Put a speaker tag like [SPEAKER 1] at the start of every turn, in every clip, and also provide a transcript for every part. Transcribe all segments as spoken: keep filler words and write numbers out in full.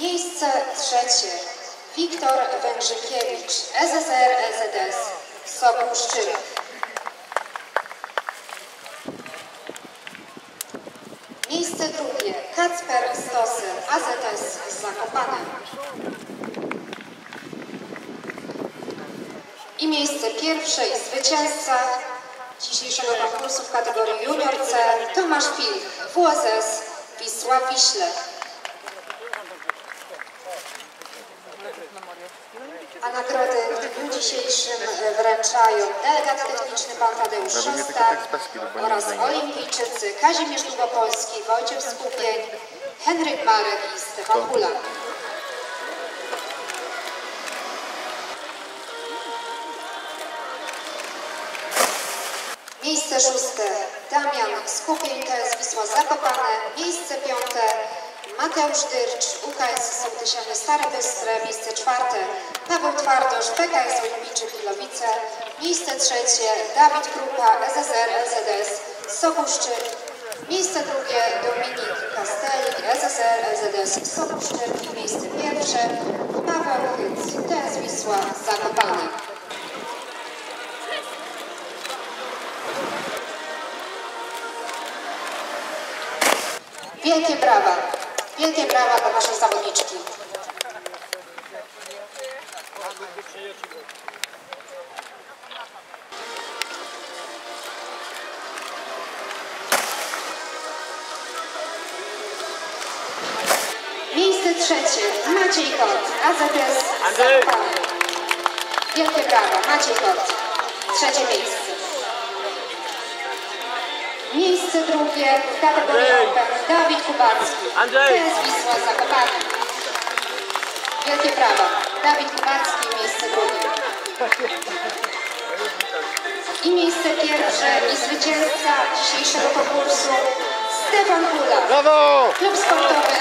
[SPEAKER 1] Miejsce trzecie. Wiktor Węgrzykiewicz, S S R L Z S, Sokół Szczyrów. Miejsce drugie. Kacper Stoser, A Z S Zakopane. I miejsce pierwsze i zwycięzca dzisiejszego konkursu w kategorii Junior C Tomasz Pilch, W S S Wisła Wiśle. A nagrody w dniu dzisiejszym wręczają delegat techniczny pan Tadeusz Szostak oraz olimpijczycy Kazimierz Długopolski, Wojciech Skupień, Henryk Marek i Stefan Hula. Miejsce szóste Damian Skupień, T S Wisła Zakopane. Miejsce piąte Mateusz Dyrcz, U K S Sołtysiany Stare Bystre. Miejsce czwarte Paweł Twardosz, P K S Olimpijczyk Ilowice. Miejsce trzecie Dawid Krupa, S S R L Z S Sokół Szczyrk. Miejsce drugie Dominik Kastelik, S S R L Z S Sokół Szczyrk. I miejsce pierwsze Paweł Hyc, T S Wisła Zakopane. Wielkie brawa, wielkie brawa dla naszej zawodniczki. Miejsce trzecie Maciej Kot, A Z S Zakopane. Wielkie brawa, Maciej Kot, trzecie miejsce. Miejsce drugie w kategorii Open Dawid Kubacki, T S Wisła Zakopane. Wielkie brawa, Dawid Kubacki, miejsce drugie. I miejsce pierwsze i zwycięzca dzisiejszego konkursu Stefan Hula.
[SPEAKER 2] Brawo!
[SPEAKER 1] Klub sportowy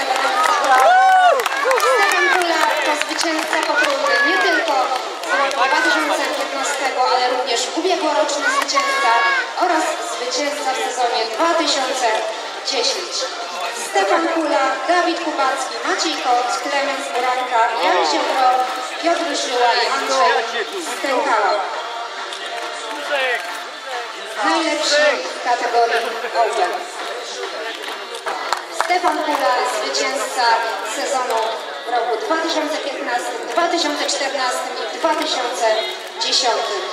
[SPEAKER 1] Stefan Hula to zwycięzca potrójny nie tylko z roku dwa tysiące piętnastego, ale również ubiegłoroczny zwycięzca oraz zwycięzca w sezonie dwa tysiące dziesiątym. Stefan Hula, Dawid Kubacki, Maciej Kot, Klemens Buranka, Jan Ziobro, Piotr Żyła i Andrzej Stękała. Najlepszy w kategorii Open. Stefan Hula, zwycięzca sezonu w roku dwa tysiące piętnastym, dwa tysiące czternastym i dwa tysiące dziesiątym.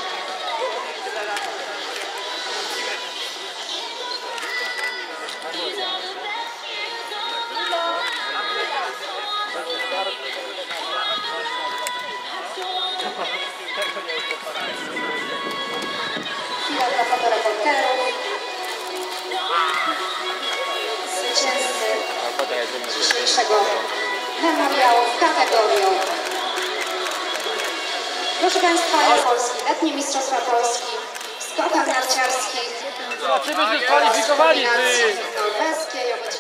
[SPEAKER 1] Chwila dla fotoreporterów. Zwycięzcy dzisiejszego memoriału w kategorii. Proszę Państwa, Polski, letnie Mistrzostwa Polski w skokach narciarskich.
[SPEAKER 2] Zobaczymy, że kwalifikowali.
[SPEAKER 1] Norweskiej.